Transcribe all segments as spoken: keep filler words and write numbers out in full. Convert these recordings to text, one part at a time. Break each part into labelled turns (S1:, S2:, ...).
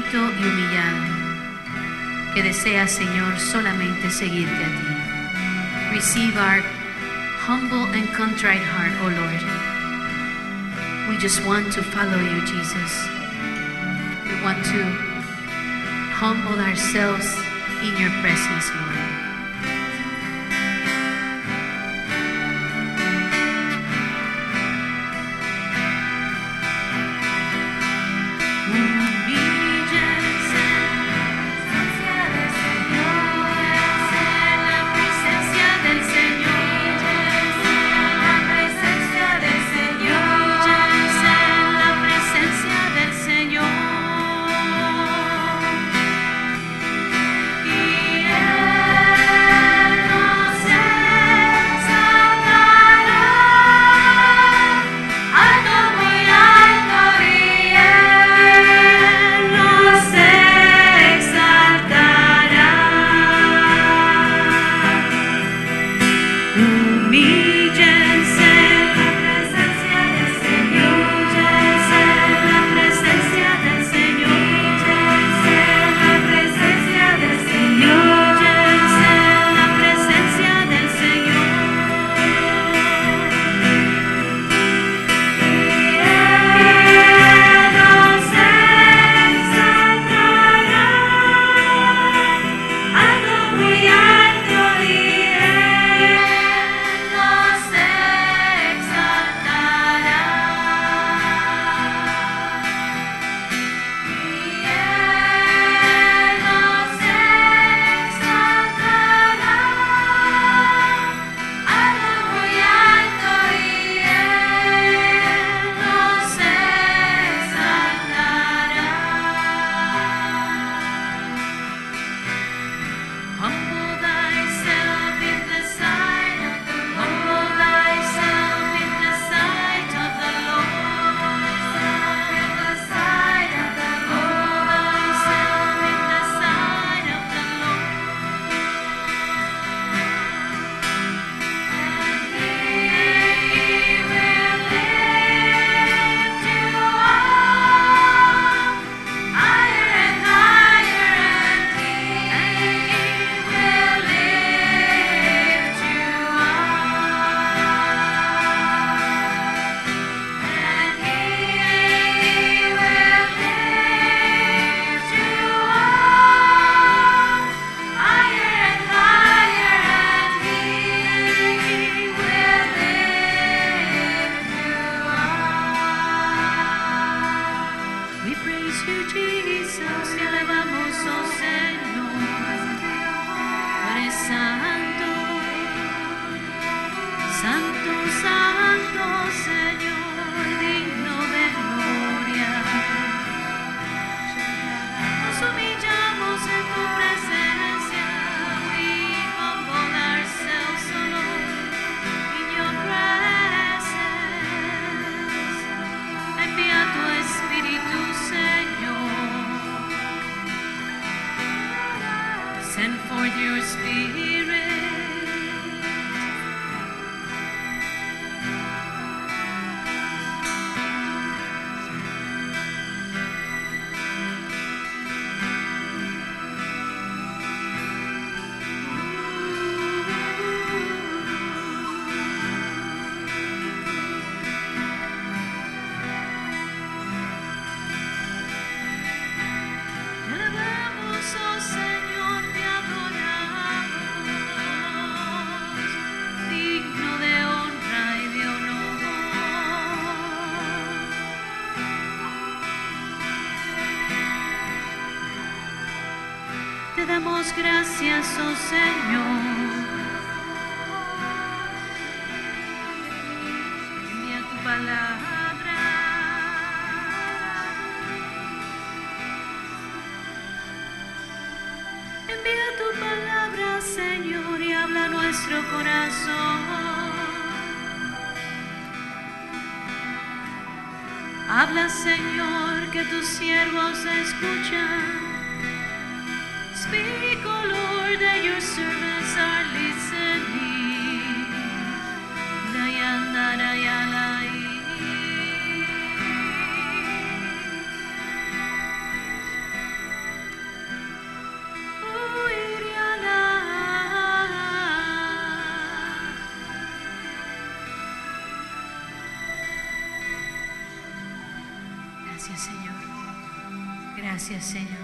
S1: contrito y humillado, que desea, Señor, solamente seguirte a ti. Receive our humble and contrite heart, O Lord. We just want to follow you, Jesus. We want to humble ourselves in your presence, Lord.
S2: Te damos gracias, oh Señor. Envía tu palabra. Envía tu palabra, Señor, y habla a nuestro corazón. Habla, Señor, que tus siervos escuchan. Speak, O Lord, that your servants are listening. Dayandarayalai.
S1: Gracias, Señor.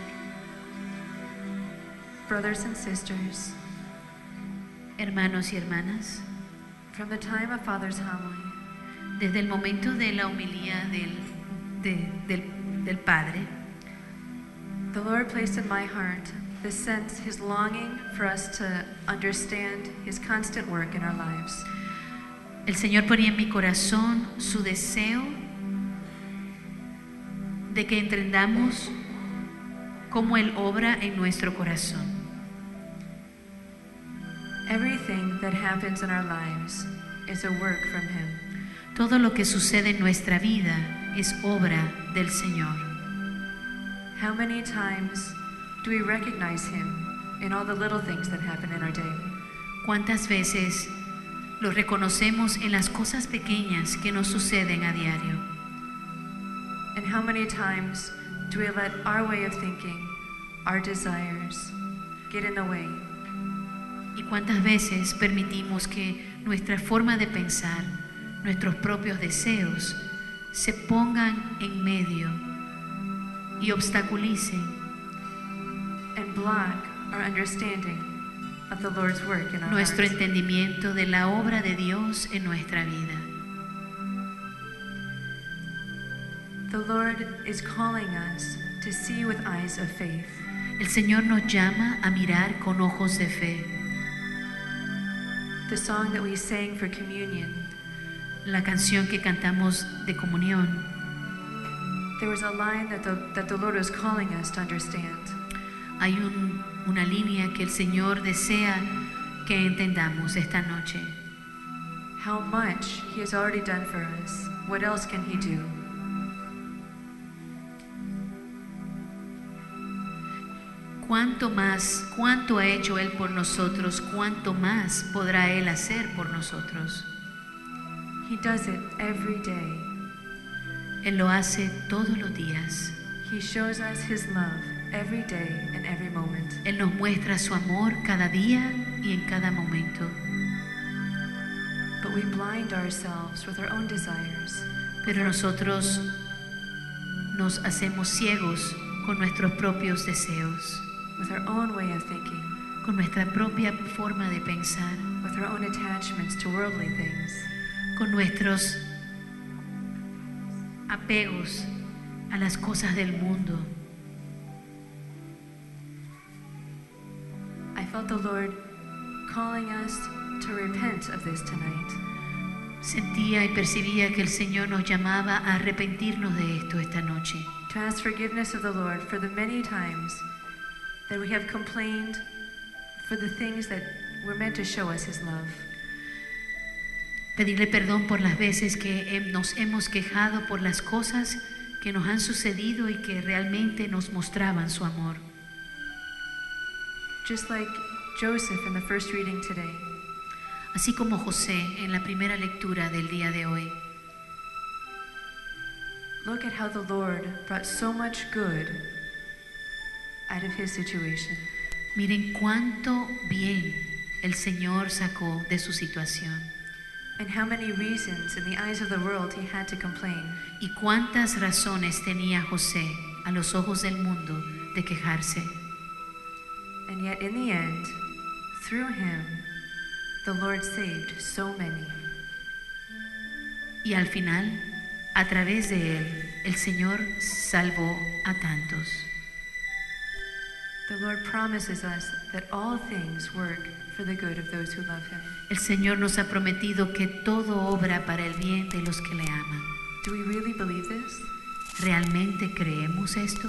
S3: Brothers and sisters,
S1: Hermanos y hermanas,
S3: from the time of Father's homily,
S1: desde el momento de la homilía del, de- del, del Padre,
S3: the Lord placed in my heart the sense, His longing for us to understand His constant work in our lives.
S1: el Señor ponía en mi corazón su deseo de que entendamos cómo Él obra en nuestro corazón.
S3: Everything that happens in our lives is a work from Him.
S1: Todo lo que sucede en nuestra vida es obra del Señor.
S3: How many times do we recognize Him in all the little things that happen in our day?
S1: ¿Cuántas veces lo reconocemos en las cosas pequeñas que nos suceden a diario?
S3: And how many times do we let our way of thinking, our desires, get in the way?
S1: ¿Y cuántas veces permitimos que nuestra forma de pensar, nuestros propios deseos, se pongan en medio y obstaculicen
S3: And block our understanding of the Lord's work in our
S1: nuestro
S3: hearts?
S1: entendimiento de la obra de Dios en nuestra vida?
S3: The Lord is calling us to see with eyes of faith.
S1: El Señor nos llama a mirar con ojos de fe.
S3: The song that we sang for communion,
S1: La canción que cantamos de comunión,
S3: there was a line that the, that the Lord was calling us to understand.
S1: hay un- una línea que el Señor desea que entendamos esta noche.
S3: How much He has already done for us. What else can He do?
S1: Cuánto más, cuánto ha hecho Él por nosotros, cuánto más podrá Él hacer por nosotros.
S3: He does it every day.
S1: Él lo hace todos los días.
S3: He shows us His love every day and every moment.
S1: Él nos muestra su amor cada día y en cada momento.
S3: But we blind ourselves with our own desires.
S1: Pero nosotros nos hacemos ciegos con nuestros propios deseos,
S3: With our own way of thinking,
S1: con nuestra propia forma de pensar,
S3: with our own attachments to worldly things.
S1: con nuestros apegos a las cosas del mundo.
S3: I felt the Lord calling us to repent of this tonight.
S1: Sentía y percibía que el Señor nos llamaba a arrepentirnos de esto esta noche,
S3: To ask forgiveness of the Lord for the many times that we have complained for the things that were meant to show us His love.
S1: pedirle perdón por las veces que hem- nos hemos quejado por las cosas que nos han sucedido y que realmente nos mostraban su amor.
S3: Just like Joseph in the first reading today,
S1: Así como José en la primera lectura del día de hoy.
S3: look at how the Lord brought so much good out of his situation.
S1: Miren cuánto bien el Señor sacó de su situación
S3: And how many reasons in the eyes of the world he had to complain.
S1: y cuántas razones tenía José a los ojos del mundo de quejarse.
S3: And yet in the end, through him, the Lord saved so many.
S1: Y al final, a través de él, el Señor salvó a tantos.
S3: The Lord promises us that all things work for the good of those who love him.
S1: El Señor nos ha prometido que todo obra para el bien de los que le aman.
S3: Do we really believe this?
S1: ¿Realmente creemos esto?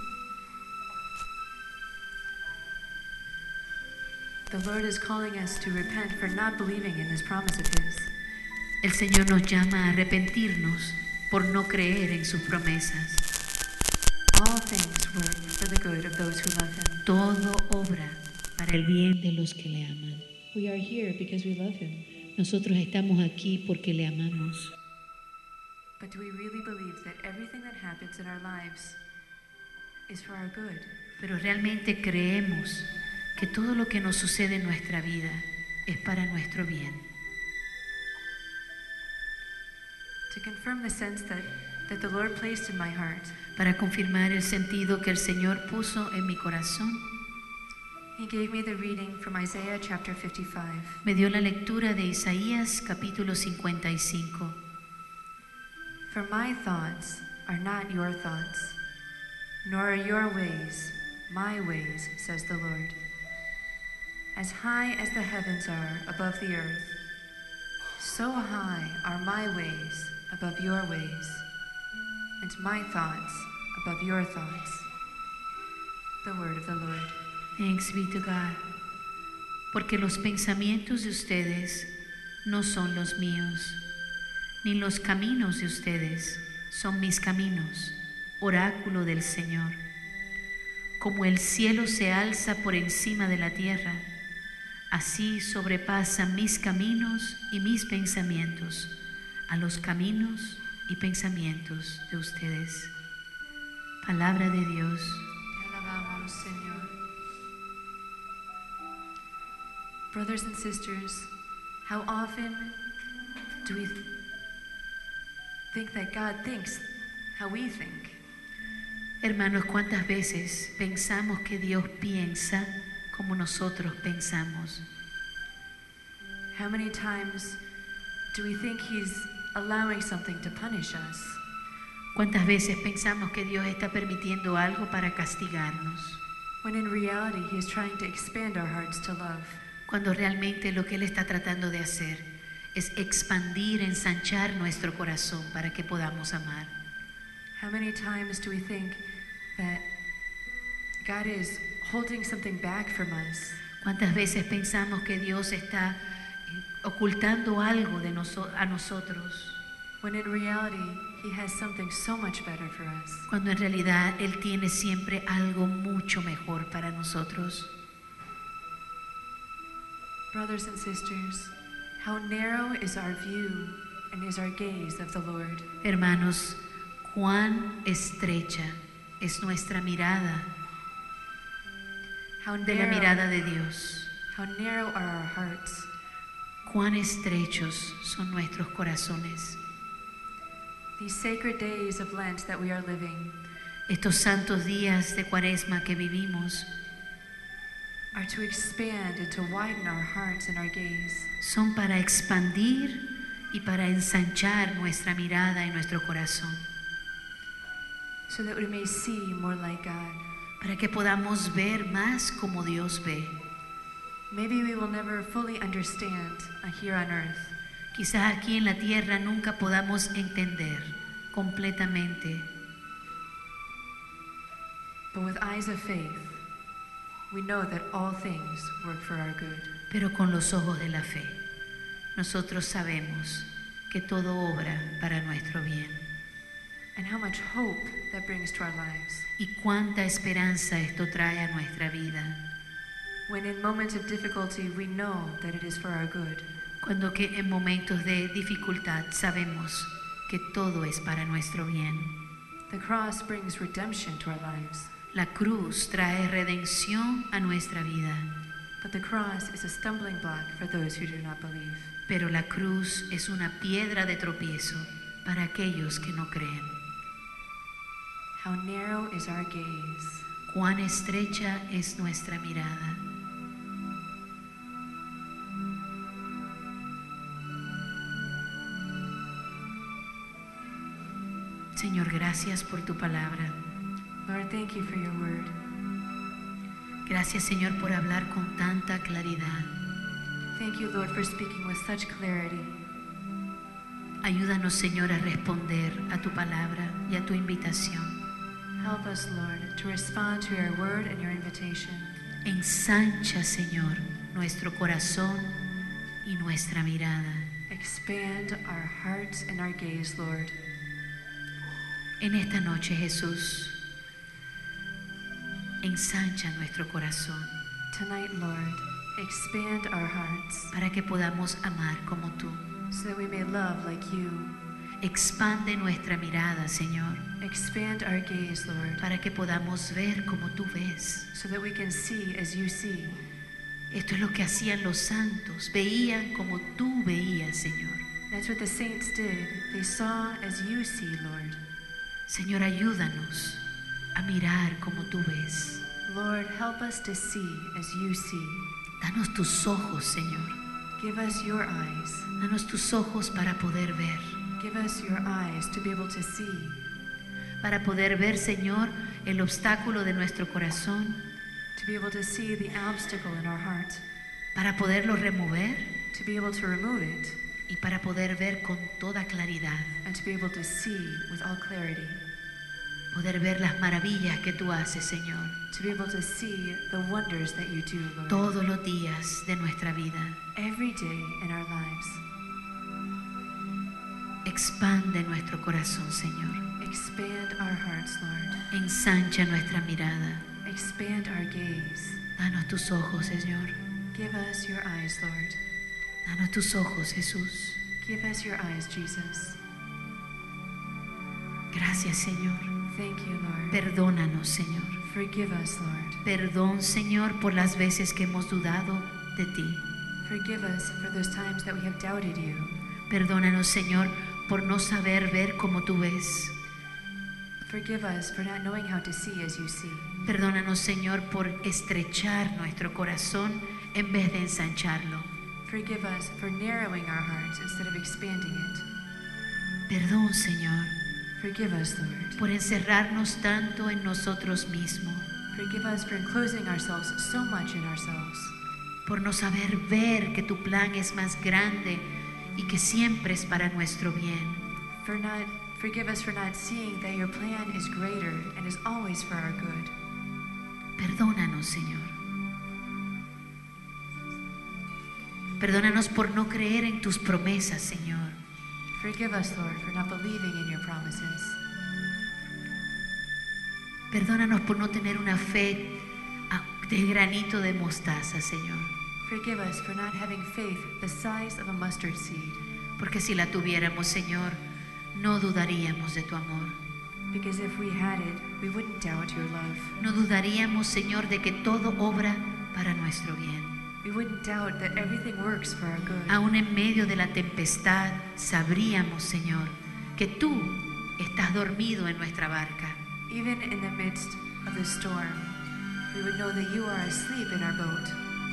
S3: The Lord is calling us to repent for not believing in this promise of his.
S1: El Señor nos llama a arrepentirnos por no creer en sus promesas.
S3: All things work for the good of those who love him.
S1: Todo obra para el bien de los que le aman.
S3: We are here because we love him.
S1: Nosotros estamos aquí porque le amamos.
S3: But do we really believe that everything that happens in our lives is for our good?
S1: Pero realmente creemos que todo lo que nos sucede en nuestra vida es para nuestro bien.
S3: To confirm the sense that that the Lord placed in my heart.
S1: Para confirmar el sentido que el Señor puso en mi corazón,
S3: He gave me the reading from Isaiah chapter fifty-five.
S1: me dio la lectura de Isaías capítulo cincuenta y cinco.
S3: For my thoughts are not your thoughts, nor are your ways my ways, says the Lord. As high as the heavens are above the earth, so high are my ways above your ways, and my thoughts above your thoughts. The word of the Lord.
S1: Thanks be to God. Porque los pensamientos de ustedes no son los míos, ni los caminos de ustedes son mis caminos, oráculo del Señor. Como el cielo se alza por encima de la tierra, así sobrepasan mis caminos y mis pensamientos a los caminos y pensamientos de ustedes. Palabra de Dios.
S3: Te alabamos, Señor. Brothers and sisters, how often do we think that God thinks how we think?
S1: Hermanos, ¿cuántas veces pensamos que Dios piensa como nosotros pensamos?
S3: How many times do we think He's allowing something to punish us,
S1: ¿Cuántas veces pensamos que Dios está permitiendo algo para castigarnos,
S3: when in reality He is trying to expand our hearts to love?
S1: cuando realmente lo que Él está tratando de hacer es expandir, ensanchar nuestro corazón para que podamos amar?
S3: How many times do we think that God is holding something back from us,
S1: ¿Cuántas veces pensamos que Dios está eh, ocultando algo de noso- a nosotros,
S3: when in reality He has something so much better for us?
S1: cuando en realidad Él tiene siempre algo mucho mejor para nosotros?
S3: Brothers and sisters, how narrow is our view and is our gaze of the Lord?
S1: Hermanos, cuán estrecha es nuestra mirada
S3: How
S1: de la
S3: narrow,
S1: mirada de Dios.
S3: how narrow are our hearts?
S1: Cuán estrechos son nuestros corazones.
S3: These sacred days of Lent that we are living
S1: Estos santos días de Cuaresma que vivimos
S3: are to expand and to widen our hearts and our gaze,
S1: son para expandir y para ensanchar nuestra mirada y nuestro corazón,
S3: so that we may see more like God.
S1: para que podamos ver más como Dios ve.
S3: Maybe we will never fully understand uh, here on earth,
S1: Quizás aquí en la tierra nunca podamos entender completamente,
S3: but with eyes of faith, we know that all things work for our good.
S1: pero con los ojos de la fe, nosotros sabemos que todo obra para nuestro bien.
S3: And how much hope that brings to our lives.
S1: Y cuánta esperanza esto trae a nuestra vida,
S3: When in moments of difficulty we know that it is for our good.
S1: cuando que en momentos de dificultad sabemos que todo es para nuestro bien.
S3: The cross brings redemption to our lives,
S1: La cruz trae redención a nuestra vida,
S3: but the cross is a stumbling block for those who do not believe.
S1: pero la cruz es una piedra de tropiezo para aquellos que no creen.
S3: How narrow is our gaze.
S1: Cuán estrecha es nuestra mirada. Señor, gracias por tu palabra.
S3: Lord, thank you for your word.
S1: Gracias, Señor, por hablar con tanta claridad.
S3: Thank you, Lord, for speaking with such clarity.
S1: Ayúdanos, Señor, a responder a tu palabra y a tu invitación.
S3: Help us, Lord, to respond to your word and your invitation.
S1: Ensancha, Señor, nuestro corazón y nuestra mirada.
S3: Expand our hearts and our gaze, Lord.
S1: En esta noche, Jesús, ensancha nuestro corazón
S3: Tonight, Lord, expand our hearts
S1: para que podamos amar como tú.
S3: so that we may love like you.
S1: Expande nuestra mirada, Señor,
S3: Expand our gaze, Lord,
S1: para que podamos ver como tú ves.
S3: so that we can see as you see.
S1: Esto es lo que hacían los santos, veían como tú veías, Señor.
S3: That's what the saints did. They saw as you see, Lord.
S1: Señor, ayúdanos a mirar como tú ves.
S3: Lord, help us to see as you see.
S1: Danos tus ojos, Señor.
S3: Give us your eyes.
S1: Danos tus ojos para poder ver.
S3: Give us your eyes to be able to see.
S1: Para poder ver, Señor, el obstáculo de nuestro corazón.
S3: To be able to see the obstacle in our heart.
S1: Para poderlo remover.
S3: To be able to remove it.
S1: Y para poder ver con toda claridad.
S3: And to be able to see with all clarity.
S1: Poder ver las maravillas que tú haces, Señor.
S3: To be able to see the wonders that you do, Lord.
S1: Todos los días de nuestra vida.
S3: Every day in our lives.
S1: Expande nuestro corazón, Señor.
S3: Expand our hearts, Lord.
S1: Ensancha nuestra mirada.
S3: Expand our gaze.
S1: Danos tus ojos, Señor.
S3: Give us your eyes, Lord.
S1: Danos tus ojos, Jesús.
S3: Give us your eyes, Jesus.
S1: Gracias, Señor.
S3: Thank you, Lord.
S1: Perdónanos, Señor.
S3: Forgive us, Lord.
S1: Perdón, Señor, por las veces que hemos dudado de ti.
S3: Forgive us for those times that we have doubted you.
S1: Perdónanos, Señor, por no saber ver como tú ves.
S3: Forgive us for not knowing how to see as you see.
S1: Perdónanos, Señor, por estrechar nuestro corazón en vez de ensancharlo.
S3: Forgive us for narrowing our hearts instead of expanding it.
S1: Perdón, Señor,
S3: Forgive us, Lord.
S1: por encerrarnos tanto en nosotros mismos,
S3: Forgive us for enclosing ourselves so much in ourselves.
S1: por no saber ver que tu plan es más grande y que siempre es para nuestro bien.
S3: For not, forgive us for not seeing that your plan is greater and is always for our good.
S1: Perdónanos, Señor. Perdónanos por no creer en tus promesas, Señor.
S3: Forgive us, Lord, for not believing in your promises.
S1: Perdónanos por no tener una fe de granito de mostaza, Señor.
S3: Forgive us for not having faith the size of a mustard seed.
S1: Porque si la tuviéramos, Señor, no dudaríamos de tu amor.
S3: Because if we had it, we wouldn't doubt your love.
S1: No dudaríamos, Señor, de que todo obra para nuestro bien.
S3: We wouldn't doubt that everything works for our good.
S1: Aún en medio de la tempestad, sabríamos, Señor, que tú estás dormido en nuestra barca.
S3: Even in the midst of the storm, we would know that you are asleep in our boat.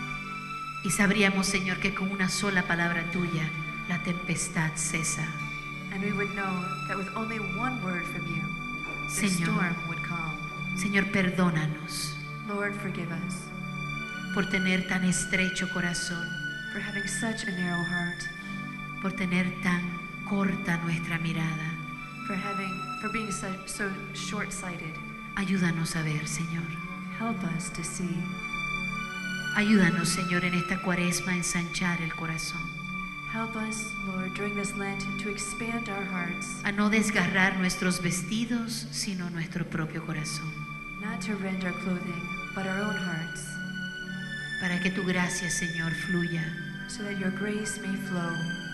S1: Y sabríamos, Señor, que con una sola palabra tuya, la tempestad cesa.
S3: And we would know that with only one word from you, the
S1: Señor,
S3: storm would calm.
S1: Señor, perdónanos
S3: Lord, forgive us
S1: por tener tan estrecho corazón,
S3: for having such a narrow heart,
S1: por tener tan corta nuestra mirada.
S3: for having, for being so, so short-sighted.
S1: Ayúdanos a ver, Señor.
S3: Help us to see.
S1: Ayúdanos, Señor, en esta cuaresma a ensanchar el corazón,
S3: Help us, Lord, during this Lent to expand our hearts,
S1: a no desgarrar nuestros vestidos, sino nuestro propio corazón,
S3: not to rend our clothing, but our own hearts,
S1: para que tu gracia, Señor, fluya
S3: so that your grace may flow,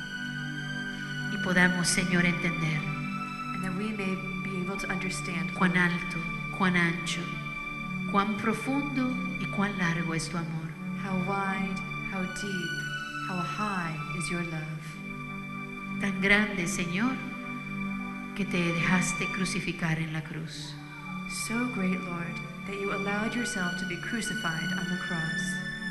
S1: y podamos, Señor, entender
S3: and that we may be able to understand,
S1: cuán
S3: Lord,
S1: alto, cuán ancho, cuán profundo y cuán largo es tu amor.
S3: how wide, how deep, how high is your love.
S1: Tan grande, Señor, que te dejaste crucificar en la cruz.
S3: So great, Lord, that you allowed yourself to be crucified on the cross.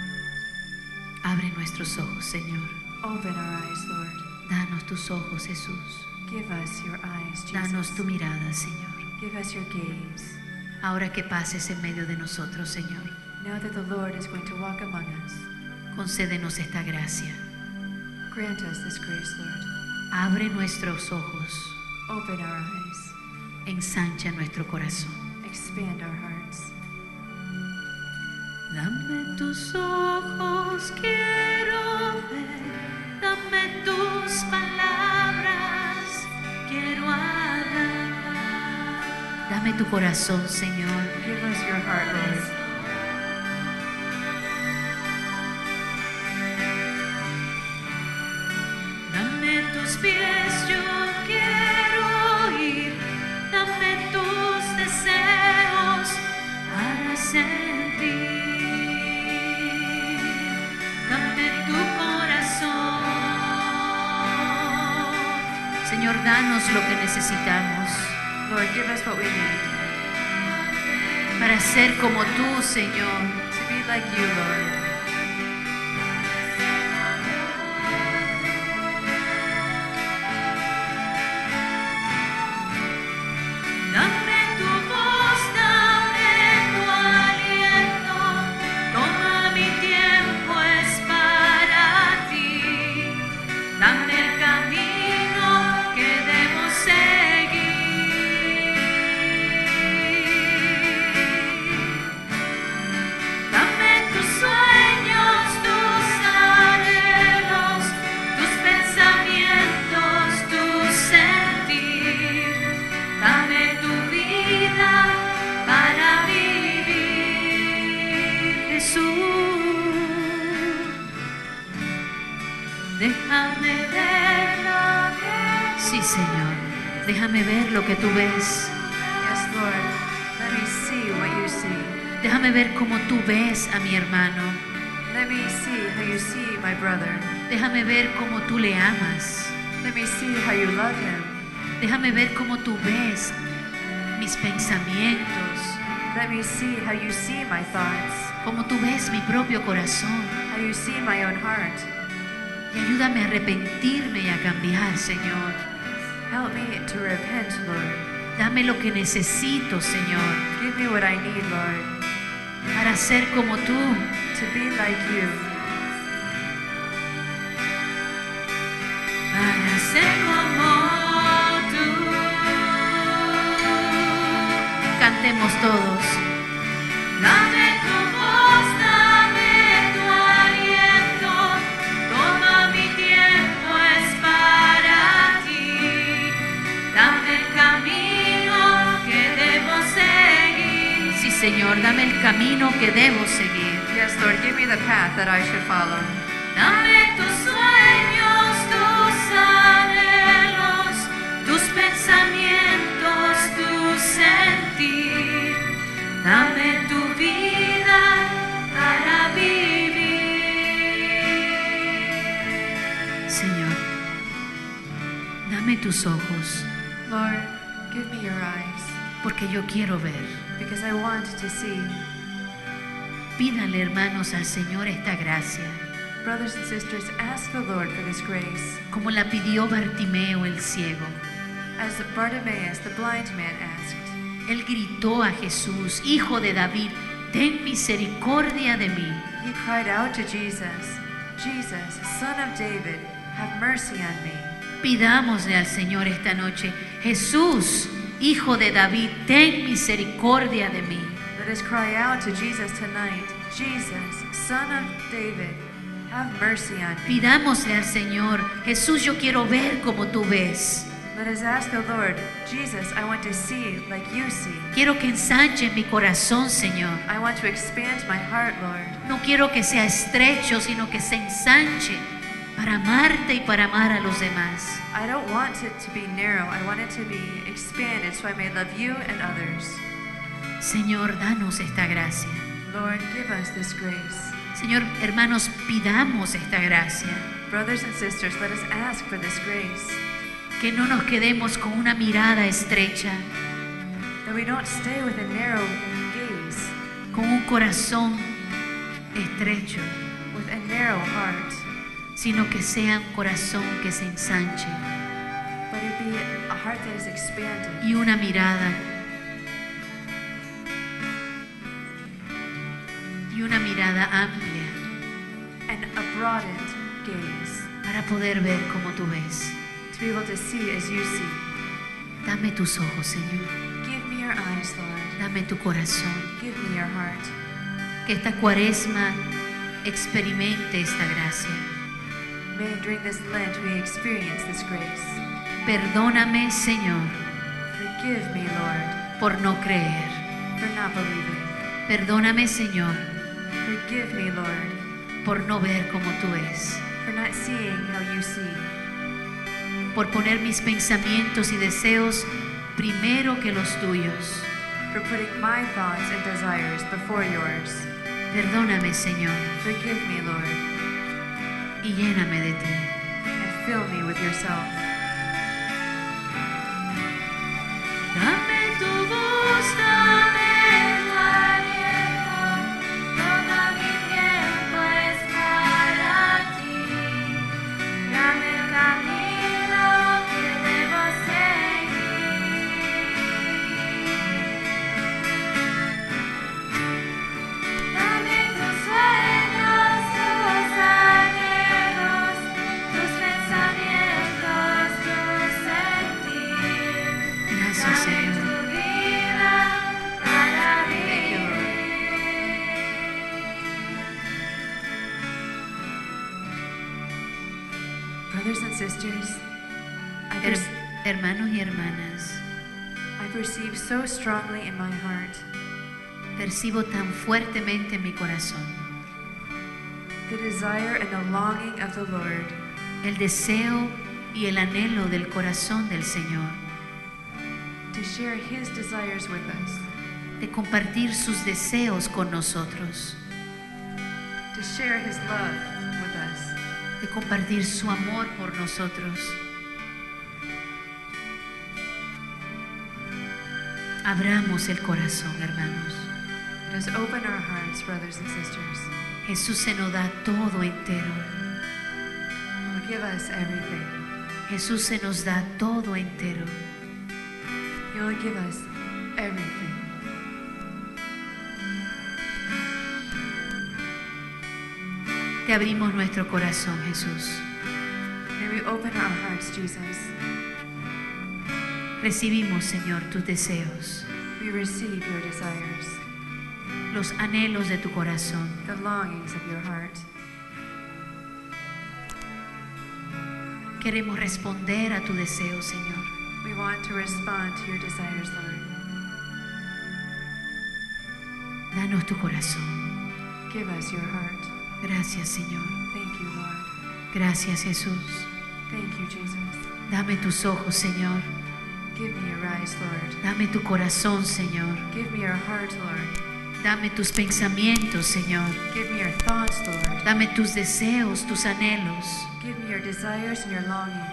S1: Abre nuestros ojos, Señor.
S3: Open our eyes, Lord.
S1: Danos tus ojos, Jesús.
S3: Give us your eyes,
S1: Danos
S3: Jesus.
S1: tu mirada, Señor.
S3: Give us your gaze.
S1: Ahora que pases en medio de nosotros, Señor,
S3: Now that the Lord is going to walk among us,
S1: concédenos esta gracia.
S3: grant us this grace, Lord.
S1: Abre nuestros ojos,
S3: Open our eyes.
S1: ensancha nuestro corazón.
S3: Expand our hearts.
S1: Dame tus ojos, quiero ver. Dame tus palabras, quiero hablar. Dame tu corazón, Señor.
S3: Give us your heart, Lord.
S1: Dame tus pies, yo quiero ir. Dame tus deseos para sentir. Dame tu corazón. Señor, danos lo que necesitamos.
S3: Lord, give us what we need
S1: para ser como tú, Señor.
S3: to be like you, Lord.
S2: Dame tu voz, dame tu aliento, toma mi tiempo, es para ti. Dame el camino que debo seguir. Dame tus sueños, tus anhelos, tus pensamientos, tu sentir. Dame tu vida para vivir, Jesús. Déjame ver lo que
S1: Sí, Señor. Déjame ver lo que tú ves.
S3: Yes, Lord. Let me see what you see.
S1: Déjame ver cómo tú ves a mi hermano.
S3: Let me see how you see my brother.
S1: Déjame ver cómo tú le amas.
S3: Let me see how you love him.
S1: Déjame ver cómo tú ves mis pensamientos,
S3: Let me see how you see my thoughts,
S1: cómo tú ves mi propio corazón.
S3: how you see my own heart.
S1: Y ayúdame a arrepentirme y a cambiar, Señor.
S3: Help me to repent, Lord.
S1: Dame lo que necesito, Señor,
S3: Give me what I need, Lord,
S1: para ser como tú.
S3: to be like you,
S2: para ser como tú.
S1: Cantemos todos.
S2: Dame tu voz, dame tu aliento, toma mi tiempo, es para ti. Dame el camino que debo seguir.
S1: Sí, Señor, dame el camino que debo seguir.
S3: Yes, Lord, give me the path that I should follow.
S2: Dame tus sueños, tus anhelos, tus pensamientos, tu sentir. Dame tu vida para vivir.
S1: Señor, dame tus ojos,
S3: Lord, give me your eyes,
S1: porque yo quiero ver.
S3: because I want to see.
S1: Pídanle, hermanos, al Señor esta gracia,
S3: Brothers and sisters, ask the Lord for this grace,
S1: como la pidió Bartimeo el ciego.
S3: as Bartimaeus, the blind man, asked.
S1: Él gritó a Jesús, Hijo de David, ten misericordia de mí.
S3: He cried out to Jesus, Jesus, Son of David, have mercy on me.
S1: Pidámosle al Señor esta noche, Jesús, Hijo de David, ten misericordia de mí.
S3: Let us cry out to Jesus tonight, Jesus, Son of David, have mercy on me.
S1: Pidámosle al Señor, Jesús, yo quiero ver como tú ves.
S3: Let us ask the Lord, Jesus, I want to see like you see.
S1: Quiero que ensanche mi corazón, Señor.
S3: I want to expand my heart, Lord.
S1: No quiero que sea estrecho, sino que se ensanche para amarte y para amar a los demás.
S3: I don't want it to be narrow. I want it to be expanded so I may love you and others.
S1: Señor, danos esta gracia.
S3: Lord, give us this grace.
S1: Señor, hermanos, pidamos esta gracia.
S3: Brothers and sisters, let us ask for this grace.
S1: Que no nos quedemos con una mirada estrecha,
S3: That we don't stay with a narrow gaze,
S1: con un corazón estrecho,
S3: with a narrow heart,
S1: sino que sea un corazón que se ensanche
S3: but it be a heart that is expanded
S1: y una mirada y una mirada amplia
S3: and a broadened gaze
S1: para poder ver como tú ves.
S3: to be able to see as you see.
S1: Dame tus ojos, Señor.
S3: Give me your eyes, Lord.
S1: Dame tu corazón.
S3: Give me your heart.
S1: Que esta cuaresma experimente esta gracia.
S3: May during this Lent we experience this grace.
S1: Perdóname, Señor,
S3: Forgive me, Lord,
S1: por no creer.
S3: for not believing.
S1: Perdóname, Señor,
S3: Forgive me, Lord,
S1: por no ver como tú ves.
S3: for not seeing how you see.
S1: Por poner mis pensamientos y deseos primero que los tuyos.
S3: For putting my thoughts and desires before yours.
S1: Perdóname, Señor,
S3: Forgive me, Lord,
S1: y lléname de ti.
S3: and fill me with yourself.
S2: Dame
S3: Brothers and sisters, I,
S1: Her-
S3: perce-
S1: hermanos y hermanas,
S3: I perceive so strongly in my heart
S1: percibo tan fuertemente en mi corazón
S3: the desire and the longing of the Lord
S1: el deseo y el anhelo del corazón del Señor
S3: to share His desires with us,
S1: de compartir sus deseos con nosotros,
S3: to share His love with us.
S1: de compartir su amor por nosotros. Abramos el corazón, hermanos.
S3: Let us open our hearts, brothers and sisters.
S1: Jesús se nos da todo entero.
S3: He will give us everything.
S1: Jesús se nos da todo entero.
S3: He will give us everything.
S1: Te abrimos nuestro corazón, Jesús.
S3: May we open our hearts, Jesus.
S1: Recibimos, Señor, tus deseos,
S3: We receive your desires,
S1: los anhelos de tu corazón.
S3: the longings of your heart.
S1: Queremos responder a tu deseo, Señor.
S3: We want to respond to your desires, Lord.
S1: Danos tu corazón.
S3: Give us your heart.
S1: Gracias, Señor.
S3: Thank you, Lord.
S1: Gracias, Jesús.
S3: Thank you, Jesus.
S1: Dame tus ojos, Señor.
S3: Give me your eyes, Lord.
S1: Dame tu corazón, Señor.
S3: Give me your heart, Lord.
S1: Dame tus pensamientos, Señor.
S3: Give me your thoughts, Lord.
S1: Dame tus deseos, tus anhelos.
S3: Give me your desires and your longings.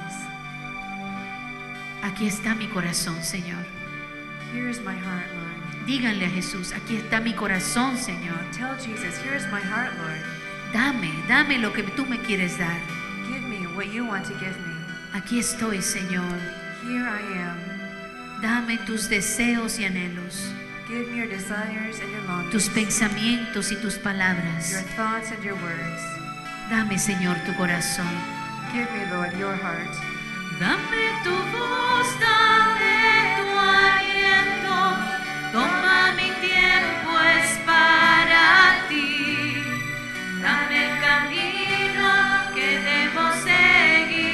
S1: Aquí está mi corazón, Señor.
S3: Here is my heart, Lord.
S1: Díganle a Jesús, aquí está mi corazón, Señor.
S3: Tell Jesus, here is my heart, Lord.
S1: Dame, dame lo que tú me quieres dar.
S3: Give me what you want to give me.
S1: Aquí estoy, Señor.
S3: Here I am.
S1: Dame tus deseos y anhelos,
S3: Give me your desires and your longings.
S1: tus pensamientos y tus
S3: Your
S1: palabras.
S3: thoughts and your words.
S1: Dame, Señor, tu corazón.
S3: Give me, Lord, your heart.
S2: Dame tu voz, dame tu aliento, toma mi tiempo, es para ti. Dame el camino que debo seguir.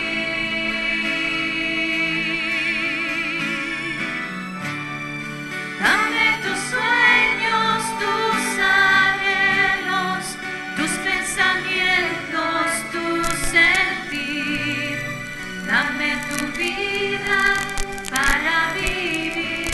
S2: Dame tus sueños, tus anhelos, tus pensamientos, tu sentir. Dame tu vida para vivir.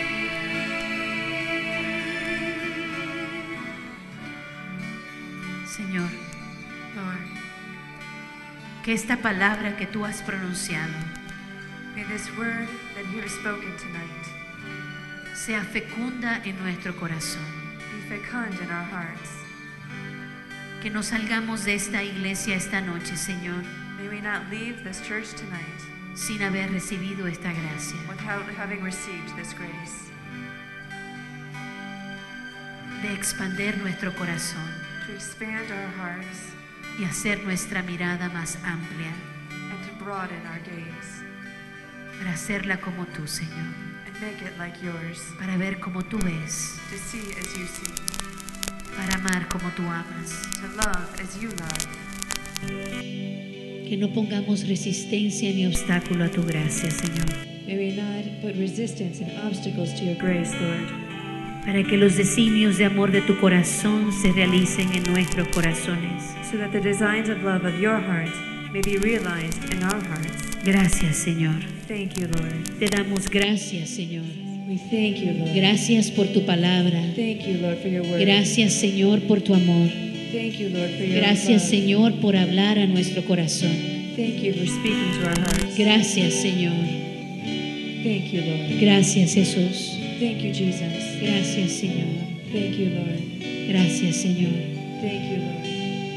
S1: Señor,
S3: Lord,
S1: que esta palabra que tú has pronunciado
S3: may this word that you have spoken tonight
S1: sea fecunda en nuestro corazón.
S3: be fecund in our hearts.
S1: Que no salgamos de esta iglesia esta noche, Señor,
S3: May we not leave this church tonight
S1: sin haber recibido esta gracia.
S3: without having received this grace,
S1: De expander nuestro corazón
S3: to expand our hearts
S1: y hacer nuestra mirada más amplia
S3: and to broaden our gaze
S1: para hacerla como tú, Señor.
S3: and make it like yours,
S1: Para ver como tú ves,
S3: to see as you see,
S1: para amar como tú amas.
S3: to love as you love.
S1: Que no pongamos resistencia ni obstáculo a tu gracia, Señor.
S3: May we not put resistance and obstacles to your grace, Lord,
S1: Para que los designios de amor de tu corazón se realicen en nuestros corazones.
S3: so that the designs of love of your heart may be realized in our hearts.
S1: Gracias, Señor.
S3: Thank you, Lord.
S1: Te damos gracias, Señor.
S3: We thank you, Lord.
S1: Gracias por tu palabra.
S3: Thank you, Lord, for your word.
S1: Gracias, Señor, por tu amor.
S3: Thank you, Lord, for your
S1: Gracias,
S3: love.
S1: Señor, por hablar a nuestro corazón.
S3: Thank you for speaking to our hearts.
S1: Gracias, Señor.
S3: Thank you, Lord.
S1: Gracias, Jesús.
S3: Thank you, Jesus.
S1: Gracias, Señor.
S3: Thank you, Lord.
S1: Gracias, Señor.
S3: Thank you, Lord.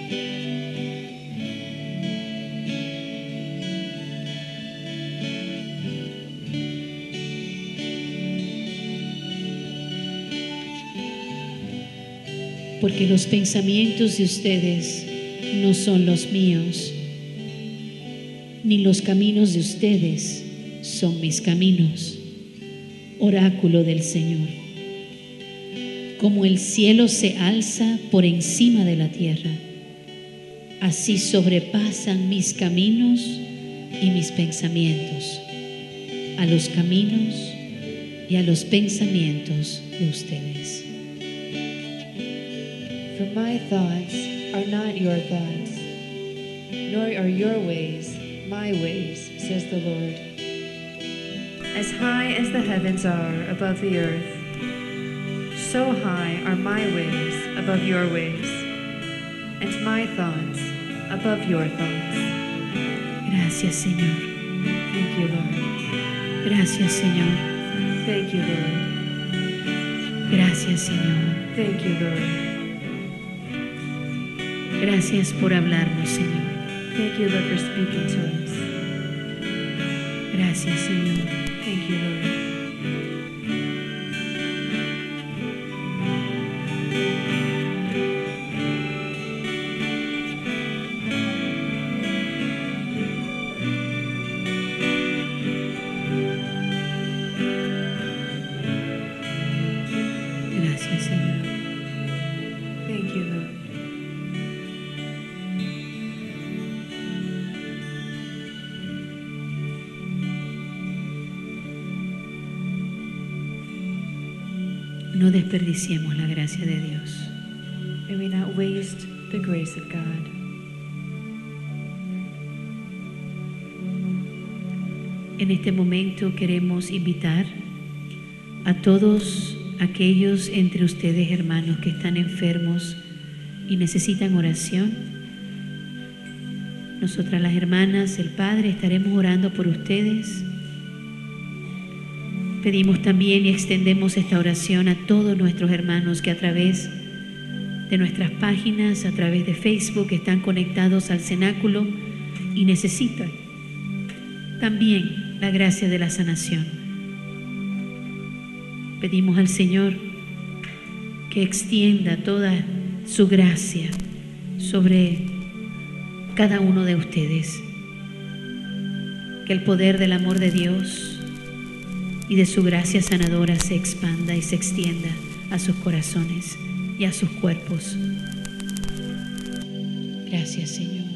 S1: Porque los pensamientos de ustedes no son los míos, ni los caminos de ustedes son mis caminos. Oráculo del Señor. Como el cielo se alza por encima de la tierra, así sobrepasan mis caminos y mis pensamientos a los caminos y a los pensamientos de ustedes.
S3: For my thoughts are not your thoughts, nor are your ways my ways, says the Lord. As high as the heavens are above the earth, so high are my ways above your ways, and my thoughts above your thoughts.
S1: Gracias, Señor.
S3: Thank you, Lord.
S1: Gracias, Señor.
S3: Thank you, Lord.
S1: Gracias, Señor.
S3: Thank you, Lord.
S1: Gracias por hablarnos, Señor.
S3: Thank you, Lord, for speaking to us.
S1: Gracias, Señor.
S3: Thank you, Lord.
S1: Gracias, Señor.
S3: Thank you, Lord.
S1: No desperdiciemos la gracia de Dios.
S3: May we not waste the grace of God.
S1: En este momento queremos invitar a todos aquellos entre ustedes, hermanos, que están enfermos y necesitan oración. Nosotras las hermanas, el Padre, estaremos orando por ustedes. Pedimos también y extendemos esta oración a todos nuestros hermanos que a través de nuestras páginas, a través de Facebook, están conectados al cenáculo y necesitan también la gracia de la sanación. Pedimos al Señor que extienda toda su gracia sobre cada uno de ustedes, que el poder del amor de Dios y de su gracia sanadora se expanda y se extienda a sus corazones y a sus cuerpos. Gracias, Señor.